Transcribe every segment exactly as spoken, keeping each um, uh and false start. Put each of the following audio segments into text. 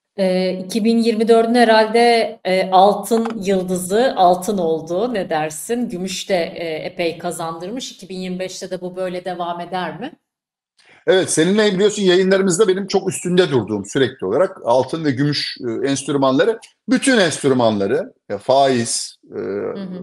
Ee, iki bin yirmi dördün herhalde e, altın yıldızı altın oldu. Ne dersin? Gümüş de e, epey kazandırmış. iki bin yirmi beşte de bu böyle devam eder mi? Evet, seninle biliyorsun yayınlarımızda benim çok üstünde durduğum sürekli olarak altın ve gümüş e, enstrümanları, bütün enstrümanları, e, faiz, e, Hı hı.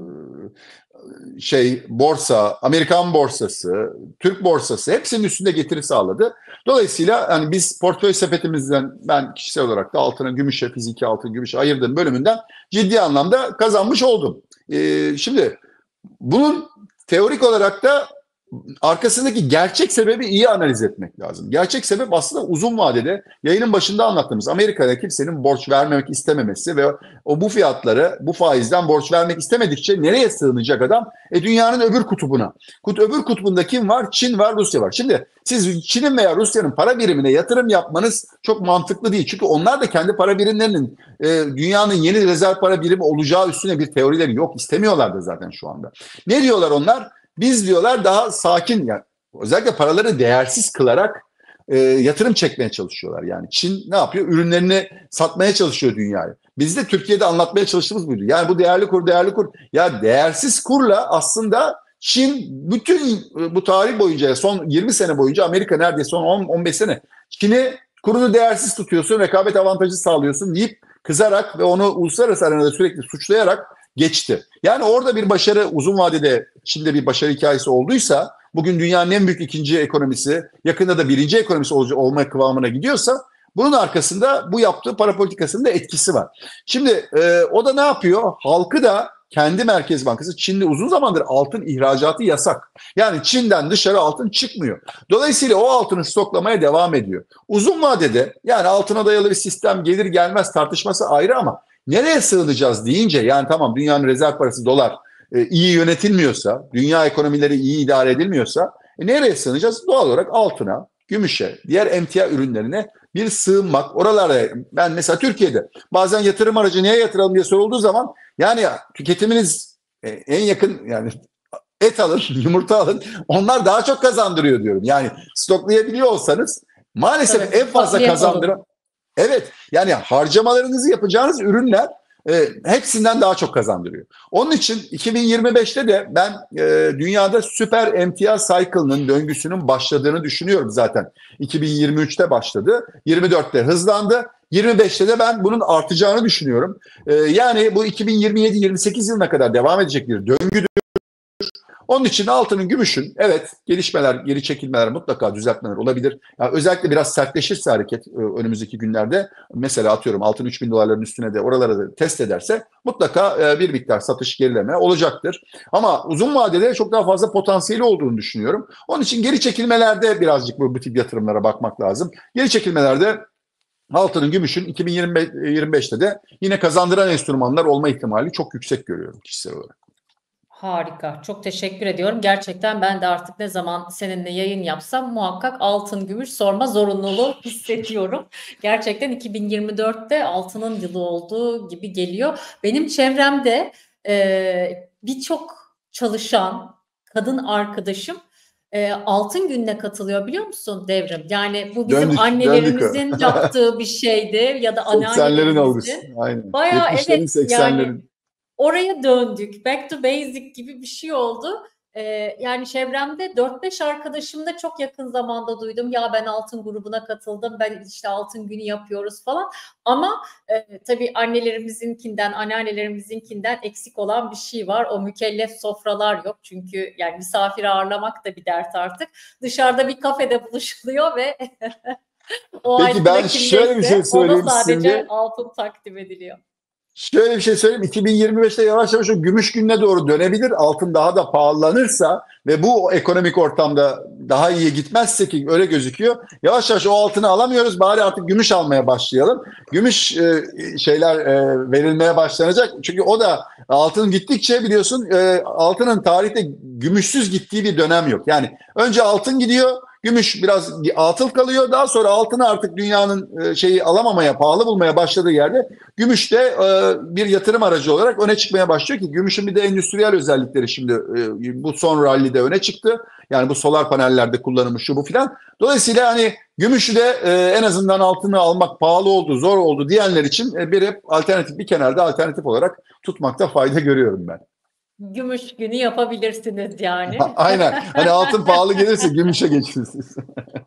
şey borsa, Amerikan borsası, Türk borsası hepsinin üstünde getiri sağladı. Dolayısıyla hani biz portföy sepetimizden ben kişisel olarak da altına, gümüşe, fiziki altın, gümüşe ayırdığım bölümünden ciddi anlamda kazanmış oldum. E, şimdi bunun teorik olarak da arkasındaki gerçek sebebi iyi analiz etmek lazım. Gerçek sebep aslında uzun vadede yayının başında anlattığımız Amerika'da kimsenin borç vermemek istememesi ve o bu fiyatları bu faizden borç vermek istemedikçe nereye sığınacak adam? E dünyanın öbür kutubuna. Kut, öbür kutbunda kim var? Çin var, Rusya var. Şimdi siz Çin'in veya Rusya'nın para birimine yatırım yapmanız çok mantıklı değil. Çünkü onlar da kendi para birimlerinin e, dünyanın yeni rezerv para birimi olacağı üstüne bir teorileri yok. İstemiyorlar da zaten şu anda. Ne diyorlar onlar? Biz diyorlar daha sakin, yani özellikle paraları değersiz kılarak e, yatırım çekmeye çalışıyorlar. Yani Çin ne yapıyor? Ürünlerini satmaya çalışıyor dünyaya. Biz de Türkiye'de anlatmaya çalıştığımız buydu. Yani bu değerli kur, değerli kur. Ya değersiz kurla aslında Çin bütün bu tarih boyunca, son yirmi sene boyunca, Amerika neredeyse son on on beş sene Çin'i kurunu değersiz tutuyorsun, rekabet avantajı sağlıyorsun deyip kızarak ve onu uluslararası arenada sürekli suçlayarak geçti. Yani orada bir başarı, uzun vadede Çin'de bir başarı hikayesi olduysa, bugün dünyanın en büyük ikinci ekonomisi, yakında da birinci ekonomisi olma kıvamına gidiyorsa, bunun arkasında bu yaptığı para politikasının da etkisi var. Şimdi e, o da ne yapıyor? Halkı da kendi Merkez Bankası, Çin'de uzun zamandır altın ihracatı yasak. Yani Çin'den dışarı altın çıkmıyor. Dolayısıyla o altını stoklamaya devam ediyor. Uzun vadede yani altına dayalı bir sistem gelir gelmez tartışması ayrı ama nereye sığınacağız deyince, yani tamam, dünyanın rezerv parası dolar e, iyi yönetilmiyorsa, dünya ekonomileri iyi idare edilmiyorsa e, nereye sığınacağız? Doğal olarak altına, gümüşe, diğer emtia ürünlerine bir sığınmak. Oralarda ben mesela Türkiye'de bazen yatırım aracı neye yatıralım diye sorulduğu zaman, yani tüketiminiz e, en yakın, yani et alın, yumurta alın. Onlar daha çok kazandırıyor diyorum. Yani stoklayabiliyor olsanız Tabii, maalesef en fazla bakliyat alın. kazandıran, evet, yani harcamalarınızı yapacağınız ürünler e, hepsinden daha çok kazandırıyor. Onun için iki bin yirmi beşte de ben e, dünyada süper emtia cycle'ının, döngüsünün başladığını düşünüyorum zaten. iki bin yirmi üçte başladı, yirmi dörtte hızlandı. yirmi beşte de ben bunun artacağını düşünüyorum. E, yani bu iki bin yirmi yedi yirmi sekiz yılına kadar devam edecek bir döngü. Onun için altının, gümüşün, evet, gelişmeler, geri çekilmeler, mutlaka düzeltmeler olabilir. Yani özellikle biraz sertleşirse hareket e, önümüzdeki günlerde, mesela atıyorum altın üç bin dolarların üstüne de oralara da test ederse mutlaka e, bir miktar satış, gerileme olacaktır. Ama uzun vadede çok daha fazla potansiyeli olduğunu düşünüyorum. Onun için geri çekilmelerde birazcık bu, bu tip yatırımlara bakmak lazım. Geri çekilmelerde altının, gümüşün iki bin yirmi beşte de yine kazandıran enstrümanlar olma ihtimali çok yüksek görüyorum kişisel olarak. Harika. Çok teşekkür ediyorum. Gerçekten ben de artık ne zaman seninle yayın yapsam muhakkak altın gümüş sorma zorunluluğu hissediyorum. Gerçekten iki bin yirmi dörtte altının yılı olduğu gibi geliyor. Benim çevremde e, birçok çalışan kadın arkadaşım e, altın gününe katılıyor, biliyor musun Devrim? Yani bu bizim Döndük, döndük. annelerimizin yaptığı bir şeydi ya da seksenlerin olgusu. anneannelerimizin. Aynen. Bayağı yetmişlerin, evet, yani seksenlerin. oraya döndük. Back to basic gibi bir şey oldu. Ee, yani çevremde dört beş arkadaşım da çok yakın zamanda duydum. Ya ben altın grubuna katıldım. Ben işte altın günü yapıyoruz falan. Ama e, tabii annelerimizin,kinden, anneannelerimizin,kinden eksik olan bir şey var. O mükellef sofralar yok. Çünkü yani misafir ağırlamak da bir dert artık. Dışarıda bir kafede buluşuluyor ve o Peki aylık ben rakım şöyle bir şey neyse ona söyleyeyim sadece şimdi. altın takdim ediliyor. Şöyle bir şey söyleyeyim. iki bin yirmi beşte yavaş yavaş o gümüş gününe doğru dönebilir. Altın daha da pahalanırsa ve bu ekonomik ortamda daha iyi gitmezse, ki öyle gözüküyor, yavaş yavaş o altını alamıyoruz. Bari artık gümüş almaya başlayalım. Gümüş e, şeyler e, verilmeye başlanacak. Çünkü o da, altın gittikçe biliyorsun, e, altının tarihte gümüşsüz gittiği bir dönem yok. Yani önce altın gidiyor. Gümüş biraz atıl kalıyor. Daha sonra altını artık dünyanın e, şeyi alamamaya, pahalı bulmaya başladığı yerde gümüş de e, bir yatırım aracı olarak öne çıkmaya başlıyor ki gümüşün bir de endüstriyel özellikleri şimdi e, bu son rallide öne çıktı. Yani bu solar panellerde kullanılmış şu bu filan. Dolayısıyla hani gümüşü de e, en azından altını almak pahalı oldu, zor oldu diyenler için e, bir hep alternatif, bir kenarda alternatif olarak tutmakta fayda görüyorum ben. Gümüş günü yapabilirsiniz yani. Aynen. Hani altın pahalı gelirse gümüşe geçirsiniz.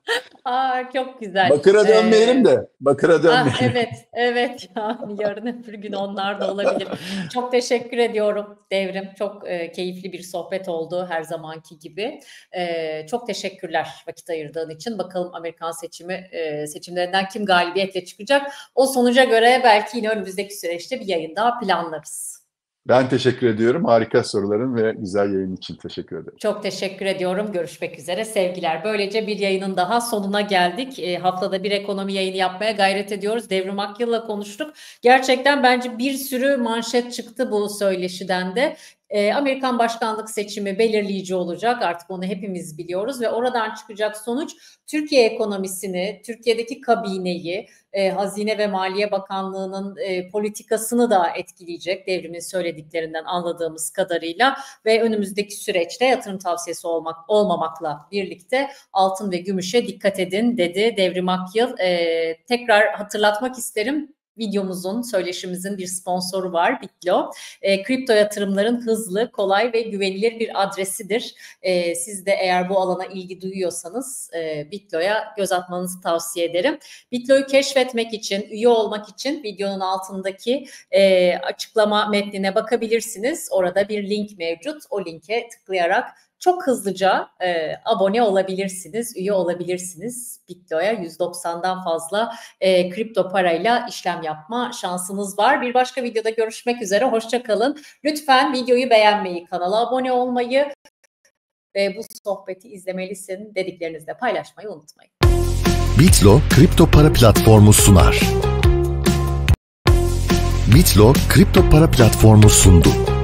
Aa, çok güzel. Bakıra dönmeyelim Ee, de. Bakıra dönmeyelim. Ah, evet, evet. Yani yarın öbür gün onlar da olabilir. Çok teşekkür ediyorum Devrim. Çok e, keyifli bir sohbet oldu her zamanki gibi. E, çok teşekkürler vakit ayırdığın için. Bakalım Amerikan seçimi e, seçimlerinden kim galibiyetle çıkacak? O sonuca göre belki yine önümüzdeki süreçte bir yayın daha planlarız. Ben teşekkür ediyorum. Harika soruların ve güzel yayın için teşekkür ederim. Çok teşekkür ediyorum. Görüşmek üzere. Sevgiler. Böylece bir yayının daha sonuna geldik. E, haftada bir ekonomi yayını yapmaya gayret ediyoruz. Devrim Akyıl'la konuştuk. Gerçekten bence bir sürü manşet çıktı bu söyleşiden de. E, Amerikan başkanlık seçimi belirleyici olacak. Artık onu hepimiz biliyoruz ve oradan çıkacak sonuç Türkiye ekonomisini, Türkiye'deki kabineyi, e, Hazine ve Maliye Bakanlığı'nın e, politikasını da etkileyecek Devrim'in söylediklerinden anladığımız kadarıyla ve önümüzdeki süreçte yatırım tavsiyesi olmak olmamakla birlikte altın ve gümüşe dikkat edin dedi Devrim Akyıl. E, tekrar hatırlatmak isterim. Videomuzun, söyleşimizin bir sponsoru var, Bitlo. E, kripto yatırımların hızlı, kolay ve güvenilir bir adresidir. E, siz de eğer bu alana ilgi duyuyorsanız e, Bitlo'ya göz atmanızı tavsiye ederim. Bitlo'yu keşfetmek için, üye olmak için videonun altındaki e, açıklama metnine bakabilirsiniz. Orada bir link mevcut. O linke tıklayarak çok hızlıca e, abone olabilirsiniz, üye olabilirsiniz. Bitlo'ya yüz doksandan fazla e, kripto parayla işlem yapma şansınız var. Bir başka videoda görüşmek üzere, hoşça kalın. Lütfen videoyu beğenmeyi, kanala abone olmayı ve bu sohbeti izlemelisin dediklerinizle paylaşmayı unutmayın. Bitlo kripto para platformu sunar. Bitlo kripto para platformu sundu.